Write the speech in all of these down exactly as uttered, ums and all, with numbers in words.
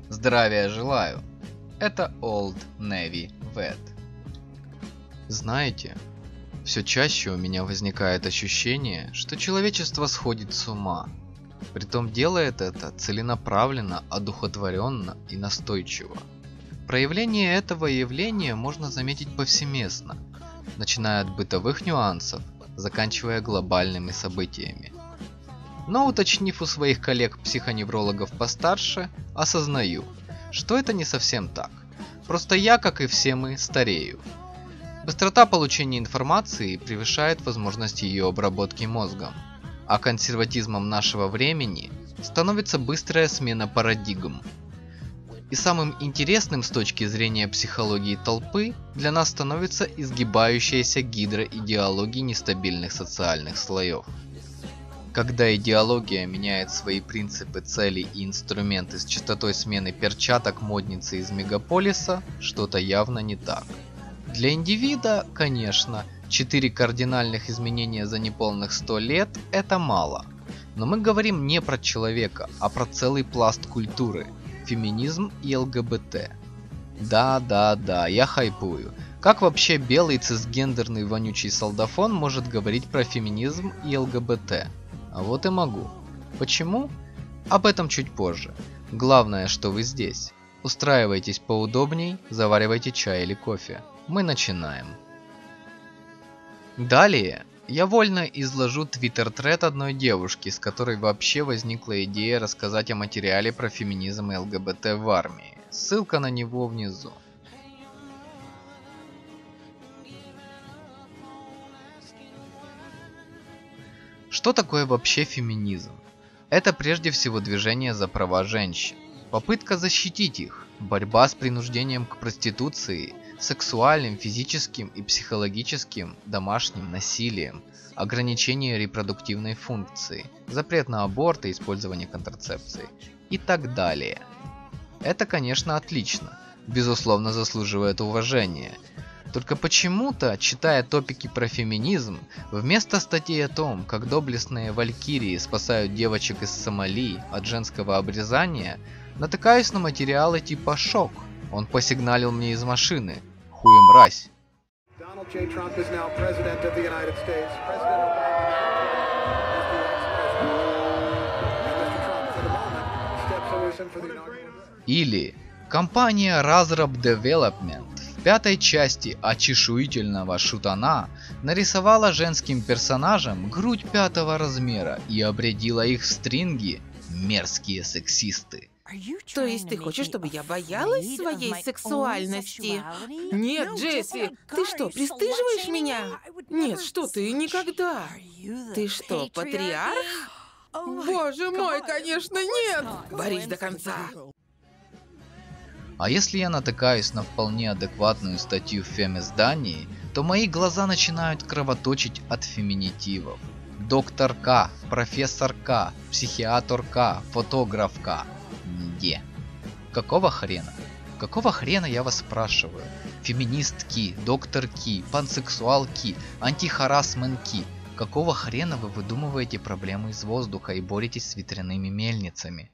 Здравия желаю. Это Old Navy Vet. Знаете, все чаще у меня возникает ощущение, что человечество сходит с ума. Притом делает это целенаправленно, одухотворенно и настойчиво. Проявление этого явления можно заметить повсеместно, начиная от бытовых нюансов, заканчивая глобальными событиями. Но уточнив у своих коллег-психоневрологов постарше, осознаю, что это не совсем так. Просто я, как и все мы, старею. Быстрота получения информации превышает возможность ее обработки мозгом, а консерватизмом нашего времени становится быстрая смена парадигм. И самым интересным с точки зрения психологии толпы для нас становится изгибающаяся гидра идеологии нестабильных социальных слоев. Когда идеология меняет свои принципы, цели и инструменты с частотой смены перчаток модницы из мегаполиса, что-то явно не так. Для индивида, конечно, четыре кардинальных изменения за неполных сто лет – это мало. Но мы говорим не про человека, а про целый пласт культуры – феминизм и ЛГБТ. Да, да, да, я хайпую. Как вообще белый цисгендерный вонючий солдафон может говорить про феминизм и ЛГБТ? А вот и могу. Почему? Об этом чуть позже. Главное, что вы здесь. Устраивайтесь поудобней, заваривайте чай или кофе. Мы начинаем. Далее я вольно изложу твиттер-тред одной девушки, с которой вообще возникла идея рассказать о материале про феминизм и ЛГБТ в армии. Ссылка на него внизу. Что такое вообще феминизм? Это прежде всего движение за права женщин, попытка защитить их, борьба с принуждением к проституции, сексуальным, физическим и психологическим домашним насилием, ограничение репродуктивной функции, запрет на аборт и использование контрацепции и так далее. Это, конечно, отлично, безусловно заслуживает уважения. Только почему-то, читая топики про феминизм, вместо статей о том, как доблестные валькирии спасают девочек из Сомали от женского обрезания, натыкаюсь на материалы типа «Шок». Он посигналил мне из машины. Хуй мразь. Или компания Razrab Development в пятой части очешуительного шутана нарисовала женским персонажам грудь пятого размера и обрядила их в стринги. Мерзкие сексисты. То есть ты хочешь, чтобы я боялась своей сексуальности? Нет, Джесси, ты что, пристыживаешь меня? Нет, что ты, никогда. Ты что, патриарх? Боже мой, конечно, нет! Борись до конца. А если я натыкаюсь на вполне адекватную статью в фем-издании, то мои глаза начинают кровоточить от феминитивов. Доктор К, профессор К, психиатр К, фотограф К. Где? Какого хрена? Какого хрена, я вас спрашиваю? Феминистки, доктор Ки, пансексуал Ки, антихарассмент Ки. Какого хрена вы выдумываете проблемы из воздуха и боретесь с ветряными мельницами?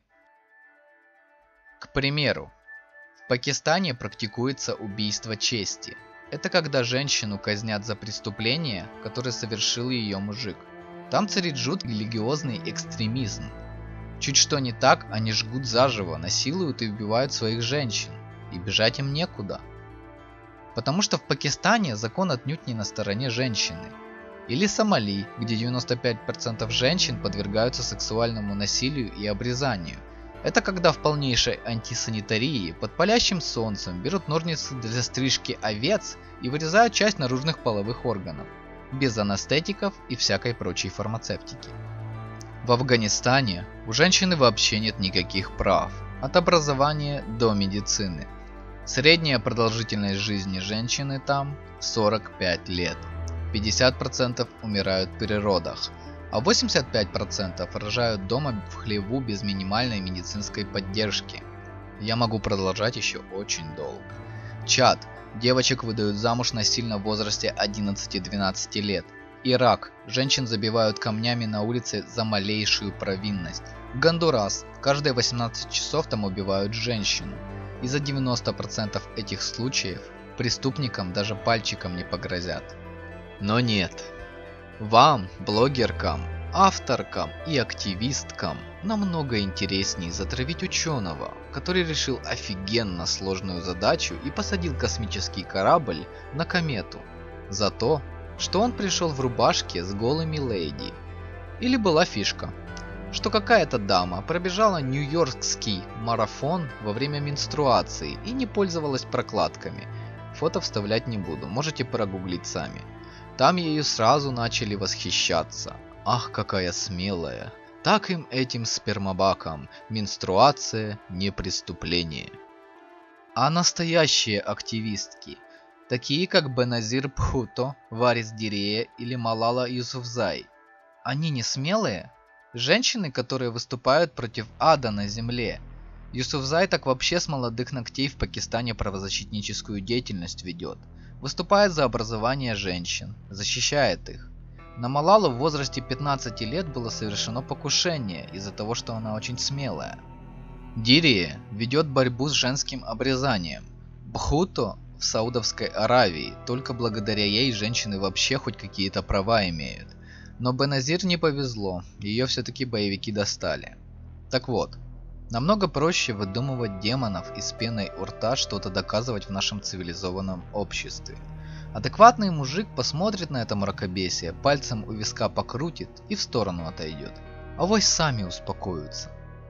К примеру, в Пакистане практикуется убийство чести. Это когда женщину казнят за преступление, которое совершил ее мужик. Там царит жуткий религиозный экстремизм. Чуть что не так, они жгут заживо, насилуют и убивают своих женщин. И бежать им некуда. Потому что в Пакистане закон отнюдь не на стороне женщины. Или Сомали, где девяносто пять процентов женщин подвергаются сексуальному насилию и обрезанию. Это когда в полнейшей антисанитарии под палящим солнцем берут ножницы для стрижки овец и вырезают часть наружных половых органов. Без анестетиков и всякой прочей фармацевтики. В Афганистане у женщины вообще нет никаких прав, от образования до медицины. Средняя продолжительность жизни женщины там сорок пять лет. пятьдесят процентов умирают при родах, а восемьдесят пять процентов рожают дома в хлеву без минимальной медицинской поддержки. Я могу продолжать еще очень долго. Чат. Девочек выдают замуж насильно в возрасте одиннадцати-двенадцати лет. Ирак. Женщин забивают камнями на улице за малейшую провинность. Гондурас. Каждые восемнадцать часов там убивают женщину. И за девяносто процентов этих случаев преступникам даже пальчиком не погрозят. Но нет. Вам, блогеркам, авторкам и активисткам, намного интереснее затравить ученого, который решил офигенно сложную задачу и посадил космический корабль на комету за то, что он пришел в рубашке с голыми леди. Или была фишка, что какая-то дама пробежала нью-йоркский марафон во время менструации и не пользовалась прокладками. Фото вставлять не буду, можете прогуглить сами. Там ею сразу начали восхищаться. Ах, какая смелая! Так им, этим спермобакам, менструация не преступление. А настоящие активистки, такие как Беназир Бхутто, Варис Дирея или Малала Юсуфзай, они не смелые? Женщины, которые выступают против ада на земле. Юсуфзай так вообще с молодых ногтей в Пакистане правозащитническую деятельность ведет. Выступает за образование женщин, защищает их. На Малалу в возрасте пятнадцати лет было совершено покушение из-за того, что она очень смелая. Дирия ведет борьбу с женским обрезанием. Бхутто в Саудовской Аравии, только благодаря ей женщины вообще хоть какие-то права имеют. Но Беназир не повезло, ее все-таки боевики достали. Так вот, намного проще выдумывать демонов из пеной у рта, что-то доказывать в нашем цивилизованном обществе. Адекватный мужик посмотрит на это мракобесие, пальцем у виска покрутит и в сторону отойдет. Авось сами успокоятся.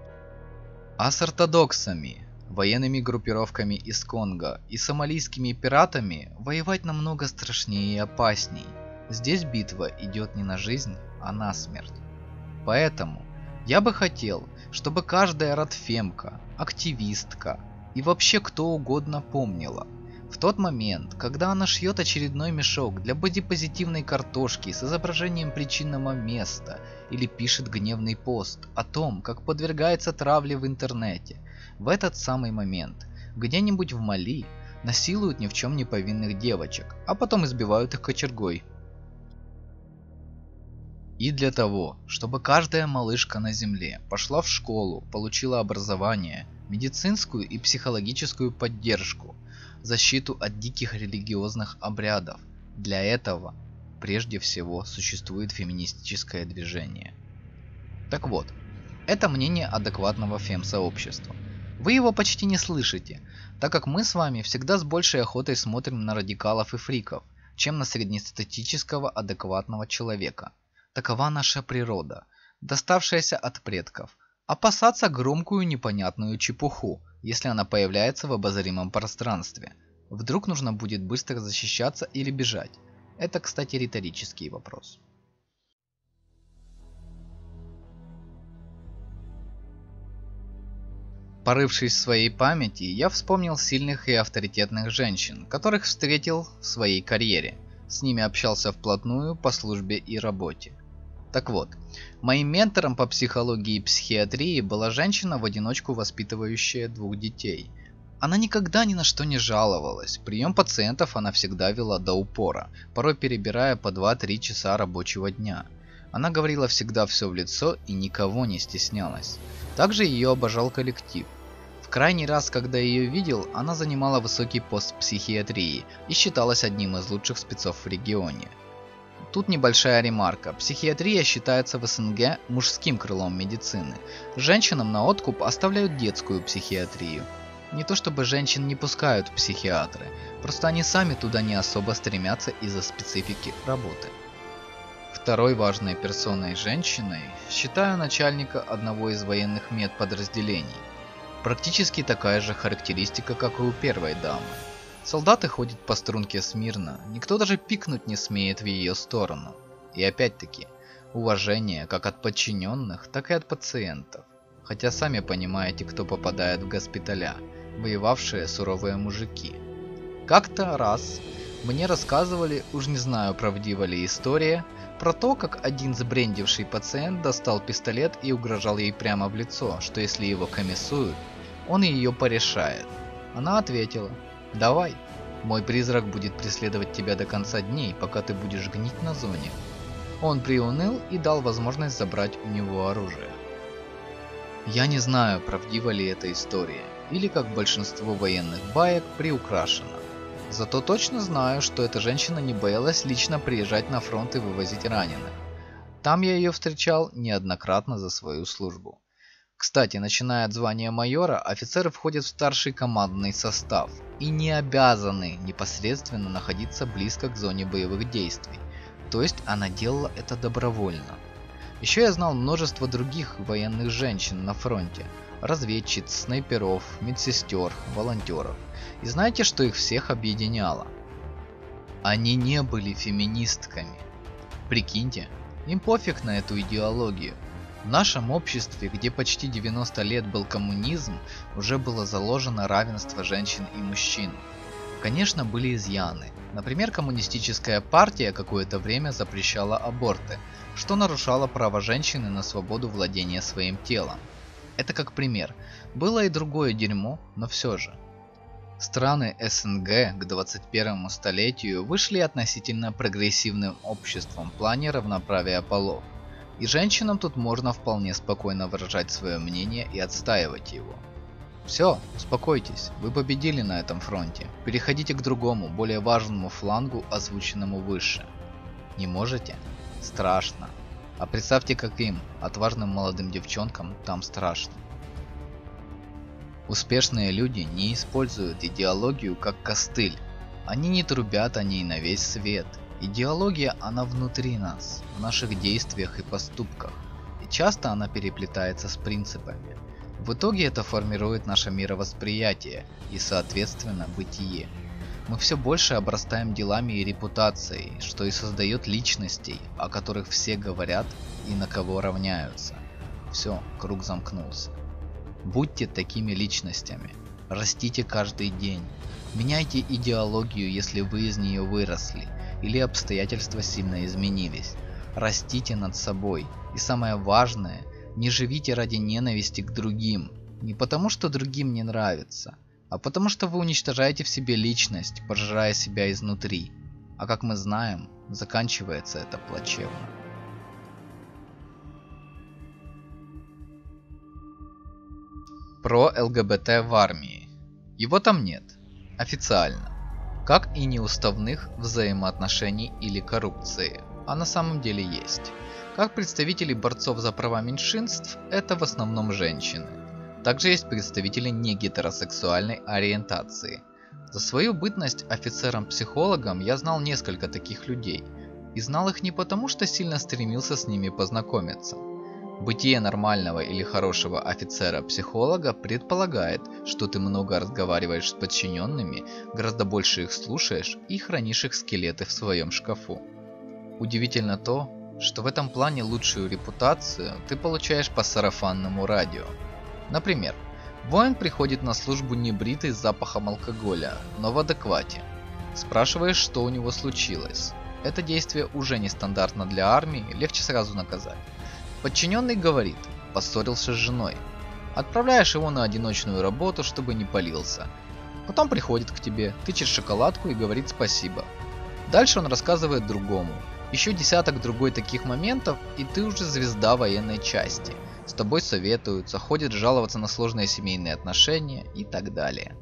А с ортодоксами, военными группировками из Конго и сомалийскими пиратами воевать намного страшнее и опасней. Здесь битва идет не на жизнь, а на смерть. Поэтому я бы хотел, чтобы каждая радфемка, активистка и вообще кто угодно помнила, в тот момент, когда она шьет очередной мешок для бодипозитивной картошки с изображением причинного места или пишет гневный пост о том, как подвергается травле в интернете, в этот самый момент где-нибудь в Мали насилуют ни в чем не повинных девочек, а потом избивают их кочергой. И для того, чтобы каждая малышка на земле пошла в школу, получила образование, медицинскую и психологическую поддержку, защиту от диких религиозных обрядов, для этого прежде всего существует феминистическое движение. Так вот, это мнение адекватного фем-сообщества. Вы его почти не слышите, так как мы с вами всегда с большей охотой смотрим на радикалов и фриков, чем на среднестатистического адекватного человека. Такова наша природа, доставшаяся от предков. Опасаться громкую непонятную чепуху, если она появляется в обозримом пространстве. Вдруг нужно будет быстро защищаться или бежать. Это, кстати, риторический вопрос. Порывшись в своей памяти, я вспомнил сильных и авторитетных женщин, которых встретил в своей карьере. С ними общался вплотную по службе и работе. Так вот, моим ментором по психологии и психиатрии была женщина, в одиночку воспитывающая двух детей. Она никогда ни на что не жаловалась, прием пациентов она всегда вела до упора, порой перебирая по два-три часа рабочего дня. Она говорила всегда все в лицо и никого не стеснялась. Также ее обожал коллектив. В крайний раз, когда я ее видел, она занимала высокий пост в психиатрии и считалась одним из лучших спецов в регионе. Тут небольшая ремарка. Психиатрия считается в СНГ мужским крылом медицины. Женщинам на откуп оставляют детскую психиатрию. Не то чтобы женщин не пускают в психиатры, просто они сами туда не особо стремятся из-за специфики работы. Второй важной персоной женщиной считаю начальника одного из военных медподразделений. Практически такая же характеристика, как и у первой дамы. Солдаты ходят по струнке смирно, никто даже пикнуть не смеет в ее сторону. И опять-таки, уважение как от подчиненных, так и от пациентов. Хотя сами понимаете, кто попадает в госпиталя, воевавшие суровые мужики. Как-то раз мне рассказывали, уж не знаю, правдива ли история, про то, как один сбрендивший пациент достал пистолет и угрожал ей прямо в лицо, что если его комиссуют, он ее порешает. Она ответила: «Давай, мой призрак будет преследовать тебя до конца дней, пока ты будешь гнить на зоне». Он приуныл и дал возможность забрать у него оружие. Я не знаю, правдива ли эта история, или как большинство военных баек приукрашена. Зато точно знаю, что эта женщина не боялась лично приезжать на фронт и вывозить раненых. Там я ее встречал неоднократно за свою службу. Кстати, начиная от звания майора, офицеры входят в старший командный состав и не обязаны непосредственно находиться близко к зоне боевых действий. То есть она делала это добровольно. Еще я знал множество других военных женщин на фронте. Разведчиц, снайперов, медсестер, волонтеров. И знаете, что их всех объединяло? Они не были феминистками. Прикиньте, им пофиг на эту идеологию. В нашем обществе, где почти девяносто лет был коммунизм, уже было заложено равенство женщин и мужчин. Конечно, были изъяны. Например, коммунистическая партия какое-то время запрещала аборты, что нарушало право женщины на свободу владения своим телом. Это как пример. Было и другое дерьмо, но все же. Страны эс эн гэ к двадцать первому столетию вышли относительно прогрессивным обществом в плане равноправия полов. И женщинам тут можно вполне спокойно выражать свое мнение и отстаивать его. Все, успокойтесь, вы победили на этом фронте. Переходите к другому, более важному флангу, озвученному выше. Не можете? Страшно. А представьте, как им, отважным молодым девчонкам, там страшно. Успешные люди не используют идеологию как костыль. Они не трубят о ней на весь свет. Идеология, она внутри нас, в наших действиях и поступках. И часто она переплетается с принципами. В итоге это формирует наше мировосприятие и, соответственно, бытие. Мы все больше обрастаем делами и репутацией, что и создает личностей, о которых все говорят и на кого равняются. Все, круг замкнулся. Будьте такими личностями. Растите каждый день. Меняйте идеологию, если вы из нее выросли, или обстоятельства сильно изменились. Растите над собой. И самое важное, не живите ради ненависти к другим. Не потому, что другим не нравится, а потому, что вы уничтожаете в себе личность, пожирая себя изнутри. А как мы знаем, заканчивается это плачевно. Про эл гэ бэ тэ в армии. Его там нет. Официально. Как и неуставных взаимоотношений или коррупции. А на самом деле есть. Как представители борцов за права меньшинств, это в основном женщины. Также есть представители негетеросексуальной ориентации. За свою бытность офицером-психологом я знал несколько таких людей. И знал их не потому, что сильно стремился с ними познакомиться. Бытие нормального или хорошего офицера-психолога предполагает, что ты много разговариваешь с подчиненными, гораздо больше их слушаешь и хранишь их скелеты в своем шкафу. Удивительно то, что в этом плане лучшую репутацию ты получаешь по сарафанному радио. Например, воин приходит на службу небритый с запахом алкоголя, но в адеквате. Спрашиваешь, что у него случилось. Это действие уже нестандартно для армии, легче сразу наказать. Подчиненный говорит, поссорился с женой. Отправляешь его на одиночную работу, чтобы не палился. Потом приходит к тебе, тычет шоколадку и говорит спасибо. Дальше он рассказывает другому. Еще десяток другой таких моментов, и ты уже звезда военной части. С тобой советуются, ходят жаловаться на сложные семейные отношения и так далее.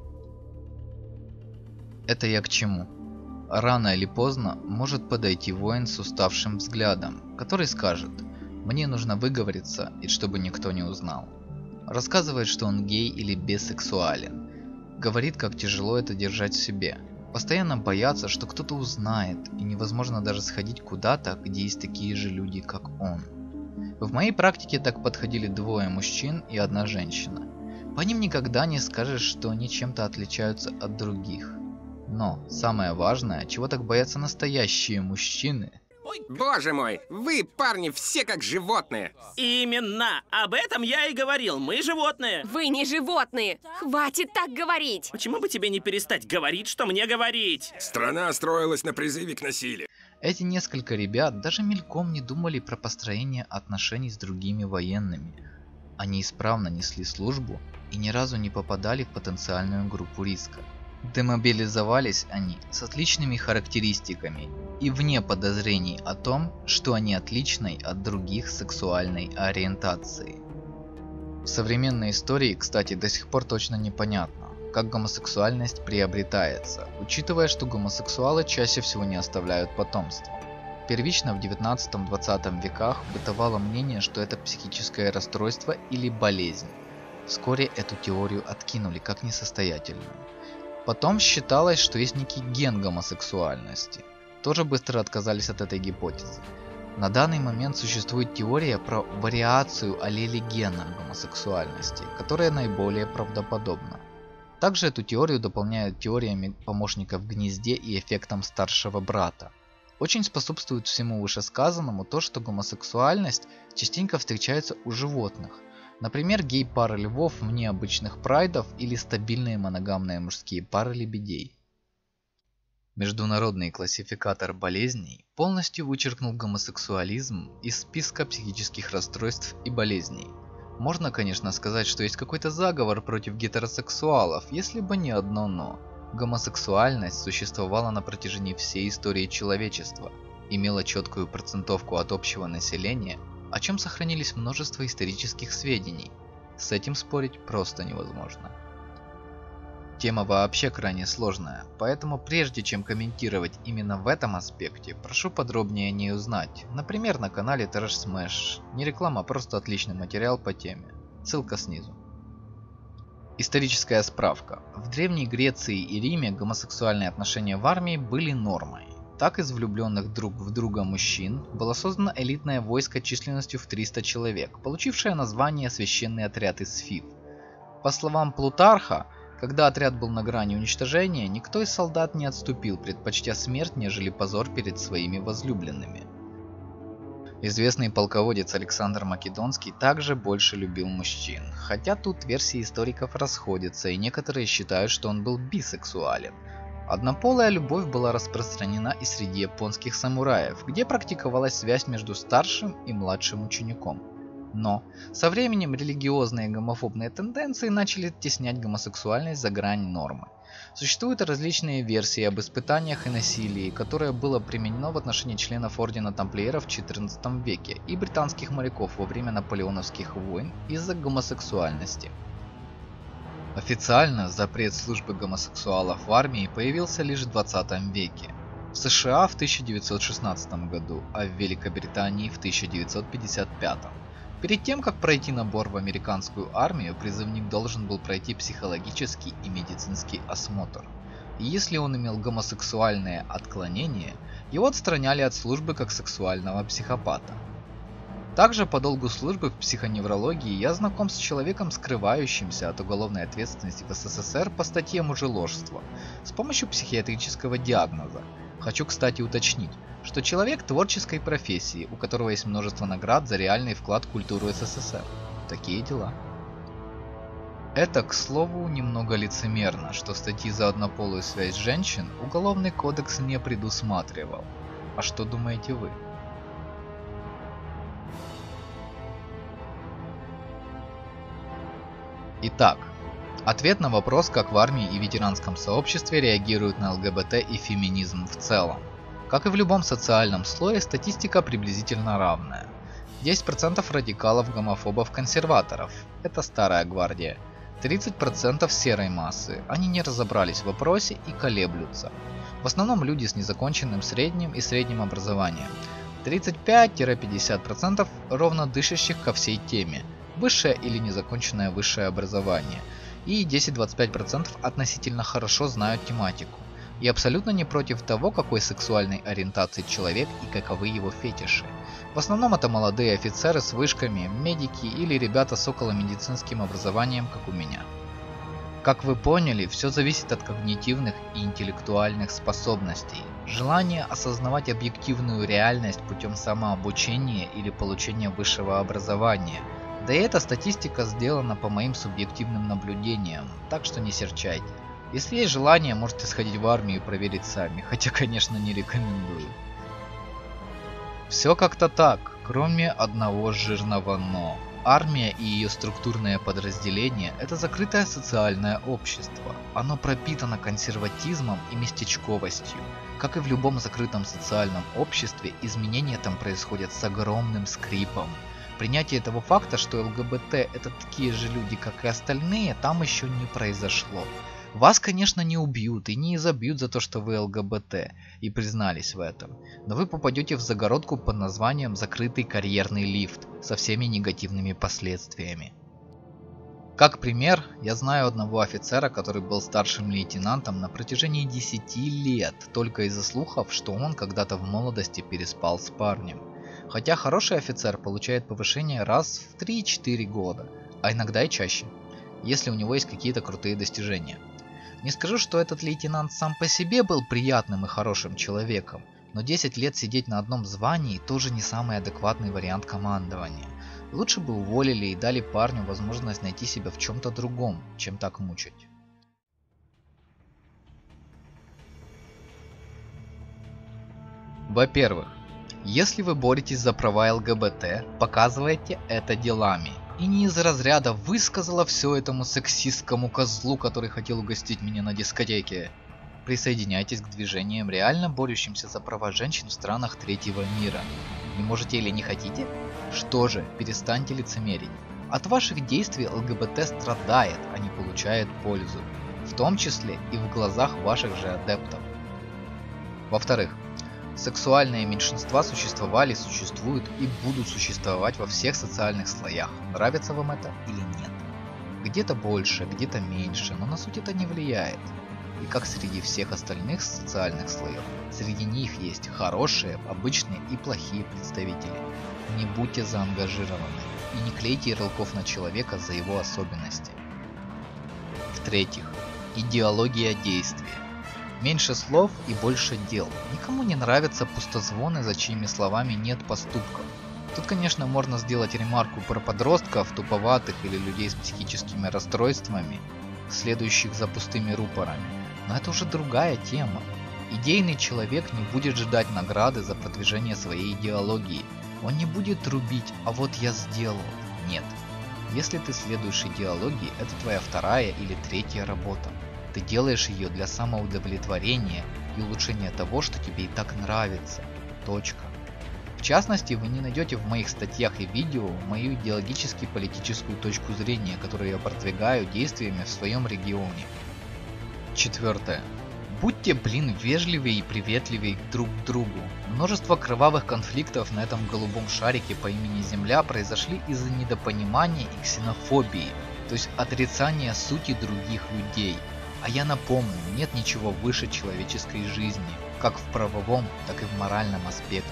Это я к чему? Рано или поздно может подойти воин с уставшим взглядом, который скажет: «Мне нужно выговориться, и чтобы никто не узнал». Рассказывает, что он гей или бисексуален. Говорит, как тяжело это держать в себе. Постоянно боятся, что кто-то узнает, и невозможно даже сходить куда-то, где есть такие же люди, как он. В моей практике так подходили двое мужчин и одна женщина. По ним никогда не скажешь, что они чем-то отличаются от других. Но самое важное, чего так боятся настоящие мужчины. Боже мой, вы, парни, все как животные. Именно, об этом я и говорил, мы животные. Вы не животные, хватит так говорить. Почему бы тебе не перестать говорить, что мне говорить? Страна строилась на призыве к насилию. Эти несколько ребят даже мельком не думали про построение отношений с другими военными. Они исправно несли службу и ни разу не попадали в потенциальную группу риска. Демобилизовались они с отличными характеристиками и вне подозрений о том, что они отличной от других сексуальной ориентации. В современной истории, кстати, до сих пор точно непонятно, как гомосексуальность приобретается, учитывая, что гомосексуалы чаще всего не оставляют потомства. Первично в девятнадцатом-двадцатом веках бытовало мнение, что это психическое расстройство или болезнь. Вскоре эту теорию откинули как несостоятельную. Потом считалось, что есть некий ген гомосексуальности. Тоже быстро отказались от этой гипотезы. На данный момент существует теория про вариацию аллелей гена гомосексуальности, которая наиболее правдоподобна. Также эту теорию дополняют теориями помощника в гнезде и эффектом старшего брата. Очень способствует всему вышесказанному то, что гомосексуальность частенько встречается у животных. Например, гей-пары львов вне обычных прайдов или стабильные моногамные мужские пары лебедей. Международный классификатор болезней полностью вычеркнул гомосексуализм из списка психических расстройств и болезней. Можно, конечно, сказать, что есть какой-то заговор против гетеросексуалов, если бы не одно «но». Гомосексуальность существовала на протяжении всей истории человечества, имела четкую процентовку от общего населения, о чем сохранились множество исторических сведений. С этим спорить просто невозможно. Тема вообще крайне сложная, поэтому прежде чем комментировать именно в этом аспекте, прошу подробнее о ней узнать, например, на канале Trash Smash. Не реклама, просто отличный материал по теме. Ссылка снизу. Историческая справка. В Древней Греции и Риме гомосексуальные отношения в армии были нормой. Так из влюбленных друг в друга мужчин было создано элитное войско численностью в триста человек, получившее название «Священный отряд из Фив». По словам Плутарха, когда отряд был на грани уничтожения, никто из солдат не отступил, предпочтя смерть, нежели позор перед своими возлюбленными. Известный полководец Александр Македонский также больше любил мужчин, хотя тут версии историков расходятся, и некоторые считают, что он был бисексуален. Однополая любовь была распространена и среди японских самураев, где практиковалась связь между старшим и младшим учеником. Но со временем религиозные гомофобные тенденции начали оттеснять гомосексуальность за грань нормы. Существуют различные версии об испытаниях и насилии, которое было применено в отношении членов ордена тамплиеров в четырнадцатом веке и британских моряков во время наполеоновских войн из-за гомосексуальности. Официально запрет службы гомосексуалов в армии появился лишь в двадцатом веке. В США в тысяча девятьсот шестнадцатом году, а в Великобритании в тысяча девятьсот пятьдесят пятом. Перед тем, как пройти набор в американскую армию, призывник должен был пройти психологический и медицинский осмотр. И если он имел гомосексуальное отклонение, его отстраняли от службы как сексуального психопата. Также по долгу службы в психоневрологии я знаком с человеком, скрывающимся от уголовной ответственности в СССР по статье мужеложства с помощью психиатрического диагноза. Хочу, кстати, уточнить, что человек творческой профессии, у которого есть множество наград за реальный вклад в культуру СССР. Такие дела. Это, к слову, немного лицемерно, что статьи за однополую связь женщин Уголовный кодекс не предусматривал. А что думаете вы? Итак, ответ на вопрос, как в армии и ветеранском сообществе реагируют на ЛГБТ и феминизм в целом. Как и в любом социальном слое, статистика приблизительно равная. десять процентов радикалов-гомофобов-консерваторов – это старая гвардия. тридцать процентов серой массы, они не разобрались в вопросе и колеблются. В основном люди с незаконченным средним и средним образованием. тридцать пять - пятьдесят процентов ровно дышащих ко всей теме. Высшее или незаконченное высшее образование, и десять-двадцать пять процентов относительно хорошо знают тематику и абсолютно не против того, какой сексуальной ориентации человек и каковы его фетиши. В основном это молодые офицеры с вышками, медики или ребята с околомедицинским образованием, как у меня. Как вы поняли, все зависит от когнитивных и интеллектуальных способностей, желания осознавать объективную реальность путем самообучения или получения высшего образования. Да и эта статистика сделана по моим субъективным наблюдениям, так что не серчайте. Если есть желание, можете сходить в армию и проверить сами, хотя, конечно, не рекомендую. Все как-то так, кроме одного жирного «но». армия и ее структурные подразделения – это закрытое социальное общество. Оно пропитано консерватизмом и местечковостью. Как и в любом закрытом социальном обществе, изменения там происходят с огромным скрипом. Принятие того факта, что ЛГБТ – это такие же люди, как и остальные, там еще не произошло. Вас, конечно, не убьют и не изобьют за то, что вы ЛГБТ, и признались в этом. Но вы попадете в загородку под названием «закрытый карьерный лифт» со всеми негативными последствиями. Как пример, я знаю одного офицера, который был старшим лейтенантом на протяжении десяти лет, только из-за слухов, что он когда-то в молодости переспал с парнем. Хотя хороший офицер получает повышение раз в три-четыре года, а иногда и чаще, если у него есть какие-то крутые достижения. Не скажу, что этот лейтенант сам по себе был приятным и хорошим человеком, но десять лет сидеть на одном звании тоже не самый адекватный вариант командования. Лучше бы уволили и дали парню возможность найти себя в чем-то другом, чем так мучить. Во-первых, если вы боретесь за права ЛГБТ, показывайте это делами. И не из разряда «высказала все этому сексистскому козлу, который хотел угостить меня на дискотеке». Присоединяйтесь к движениям, реально борющимся за права женщин в странах третьего мира. Не можете или не хотите? Что же, перестаньте лицемерить. От ваших действий ЛГБТ страдает, а не получает пользу. В том числе и в глазах ваших же адептов. Во-вторых, сексуальные меньшинства существовали, существуют и будут существовать во всех социальных слоях. Нравится вам это или нет? Где-то больше, где-то меньше, но на суть это не влияет. И как среди всех остальных социальных слоев, среди них есть хорошие, обычные и плохие представители. Не будьте заангажированы и не клейте ярлыков на человека за его особенности. В-третьих, идеология действия. Меньше слов и больше дел. Никому не нравятся пустозвоны, за чьими словами нет поступков. Тут, конечно, можно сделать ремарку про подростков, туповатых или людей с психическими расстройствами, следующих за пустыми рупорами. Но это уже другая тема. Идейный человек не будет ждать награды за продвижение своей идеологии. Он не будет трубить «а вот я сделал». Нет. Если ты следуешь идеологии, это твоя вторая или третья работа. Ты делаешь ее для самоудовлетворения и улучшения того, что тебе и так нравится. Точка. В частности, вы не найдете в моих статьях и видео мою идеологически-политическую точку зрения, которую я продвигаю действиями в своем регионе. Четвертое. Будьте, блин, вежливее и приветливее друг к другу. Множество кровавых конфликтов на этом голубом шарике по имени Земля произошли из-за недопонимания и ксенофобии, то есть отрицания сути других людей. А я напомню, нет ничего выше человеческой жизни, как в правовом, так и в моральном аспекте.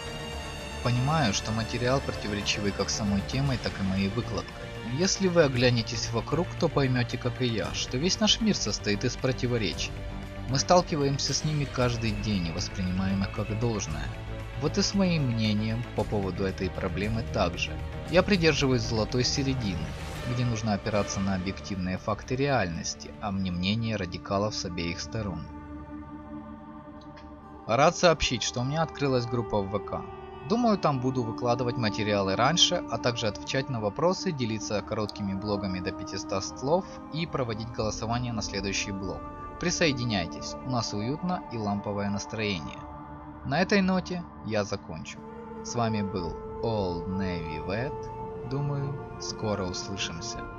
Понимаю, что материал противоречивый как самой темой, так и моей выкладкой. Если вы оглянетесь вокруг, то поймете, как и я, что весь наш мир состоит из противоречий. Мы сталкиваемся с ними каждый день и воспринимаем их как должное. Вот и с моим мнением по поводу этой проблемы также. Я придерживаюсь золотой середины, где нужно опираться на объективные факты реальности, а не мнение радикалов с обеих сторон. Рад сообщить, что у меня открылась группа в ВК. Думаю, там буду выкладывать материалы раньше, а также отвечать на вопросы, делиться короткими блогами до пятисот слов и проводить голосование на следующий блог. Присоединяйтесь, у нас уютно и ламповое настроение. На этой ноте я закончу. С вами был Old Navy Vet. Думаю, скоро услышимся.